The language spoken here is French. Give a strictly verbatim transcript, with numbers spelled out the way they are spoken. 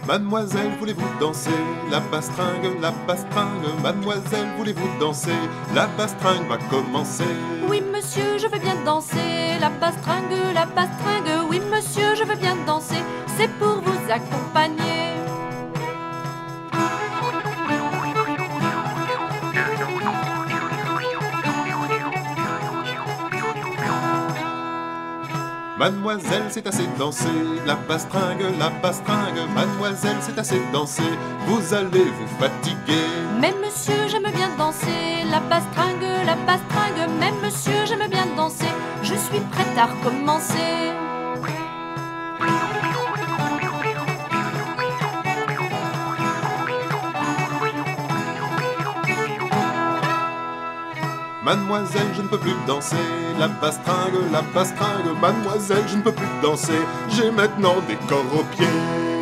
Mademoiselle, voulez-vous danser la bastringue, la bastringue? Mademoiselle, voulez-vous danser? La bastringue va commencer. Oui monsieur, je veux bien danser la bastringue, la bastringue. Oui monsieur, je veux bien danser, c'est pour vous accompagner. Mademoiselle, c'est assez dansé, la bastringue, la bastringue. Mademoiselle, c'est assez dansé, vous allez vous fatiguer. Mais monsieur, j'aime bien danser la bastringue, la bastringue. Mais monsieur, j'aime bien danser, je suis prête à recommencer. Mademoiselle, je ne peux plus danser la bastringue, la bastringue. Mademoiselle, je ne peux plus danser, j'ai maintenant des corps aux pieds.